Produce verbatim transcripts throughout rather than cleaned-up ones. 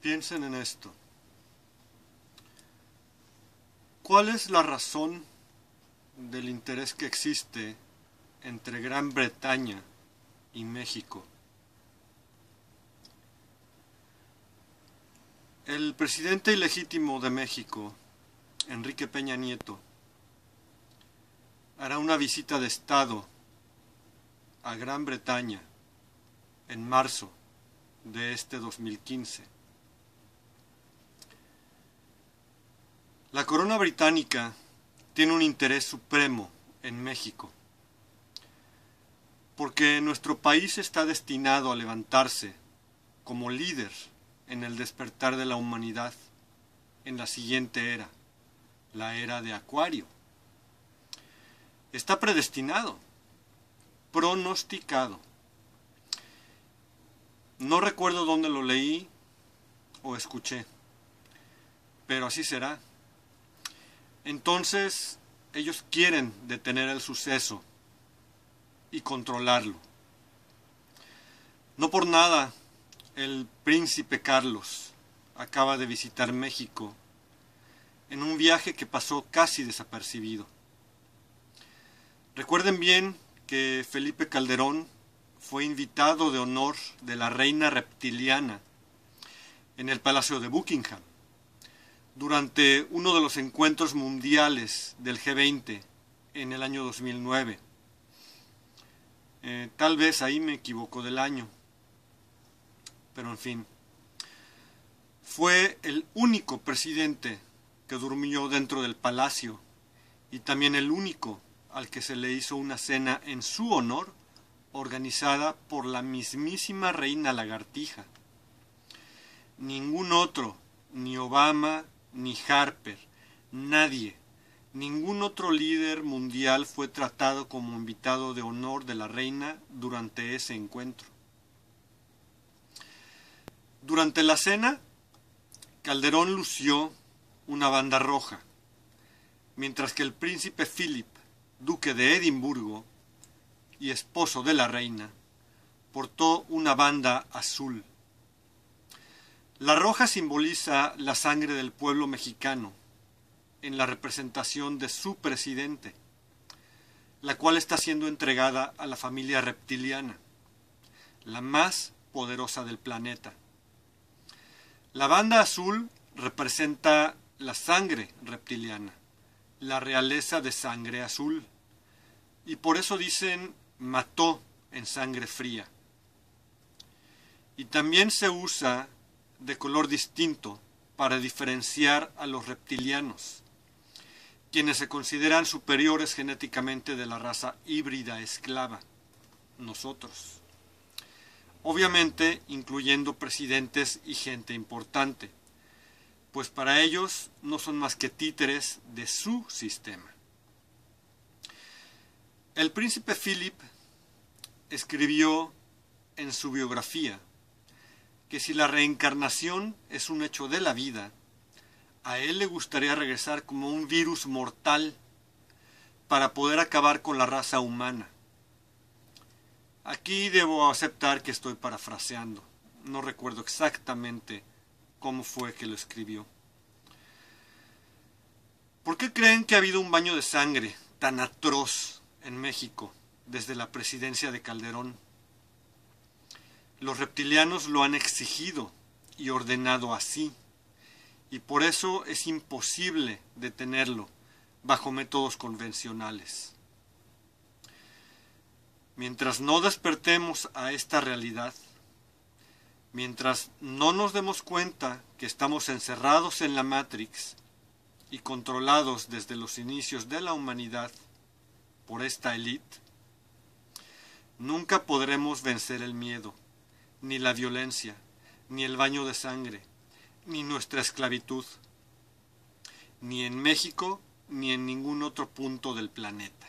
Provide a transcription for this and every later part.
Piensen en esto. ¿Cuál es la razón del interés que existe entre Gran Bretaña y México? El presidente ilegítimo de México, Enrique Peña Nieto, hará una visita de Estado a Gran Bretaña en marzo de este dos mil quince. La corona británica tiene un interés supremo en México, porque nuestro país está destinado a levantarse como líder en el despertar de la humanidad en la siguiente era, la era de Acuario. Está predestinado, pronosticado. No recuerdo dónde lo leí o escuché, pero así será. Entonces, ellos quieren detener el suceso y controlarlo. No por nada, el príncipe Carlos acaba de visitar México en un viaje que pasó casi desapercibido. Recuerden bien que Felipe Calderón fue invitado de honor de la reina reptiliana en el Palacio de Buckingham durante uno de los encuentros mundiales del G veinte en el año dos mil nueve. Eh, tal vez ahí me equivoco del año, pero en fin. Fue el único presidente que durmió dentro del palacio y también el único al que se le hizo una cena en su honor organizada por la mismísima reina lagartija. Ningún otro, ni Obama, ni Harper, nadie, ningún otro líder mundial fue tratado como invitado de honor de la reina durante ese encuentro. Durante la cena, Calderón lució una banda roja, mientras que el príncipe Philip, duque de Edimburgo y esposo de la reina, portó una banda azul. La roja simboliza la sangre del pueblo mexicano en la representación de su presidente, la cual está siendo entregada a la familia reptiliana, la más poderosa del planeta. La banda azul representa la sangre reptiliana, la realeza de sangre azul, y por eso dicen mató en sangre fría. Y también se usa de color distinto para diferenciar a los reptilianos, quienes se consideran superiores genéticamente de la raza híbrida esclava, nosotros. Obviamente incluyendo presidentes y gente importante, pues para ellos no son más que títeres de su sistema. El príncipe Philip escribió en su biografía que si la reencarnación es un hecho de la vida, a él le gustaría regresar como un virus mortal para poder acabar con la raza humana. Aquí debo aceptar que estoy parafraseando. No recuerdo exactamente cómo fue que lo escribió. ¿Por qué creen que ha habido un baño de sangre tan atroz en México desde la presidencia de Calderón? Los reptilianos lo han exigido y ordenado así, y por eso es imposible detenerlo bajo métodos convencionales. Mientras no despertemos a esta realidad, mientras no nos demos cuenta que estamos encerrados en la Matrix y controlados desde los inicios de la humanidad por esta élite, nunca podremos vencer el miedo, ni la violencia, ni el baño de sangre, ni nuestra esclavitud, ni en México, ni en ningún otro punto del planeta.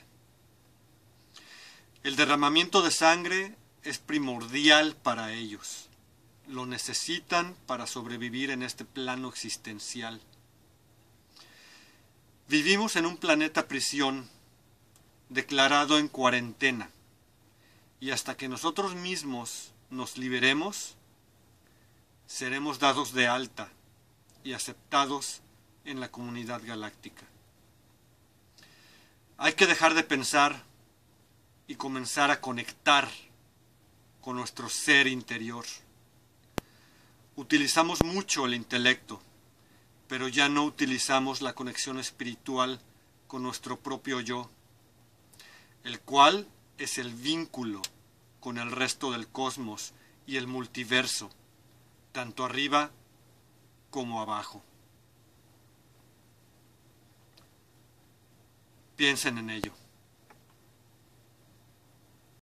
El derramamiento de sangre es primordial para ellos. Lo necesitan para sobrevivir en este plano existencial. Vivimos en un planeta prisión, declarado en cuarentena, y hasta que nosotros mismos nos liberemos, seremos dados de alta y aceptados en la comunidad galáctica. Hay que dejar de pensar y comenzar a conectar con nuestro ser interior. Utilizamos mucho el intelecto, pero ya no utilizamos la conexión espiritual con nuestro propio yo, el cual es el vínculo con el resto del cosmos y el multiverso, tanto arriba como abajo. Piensen en ello.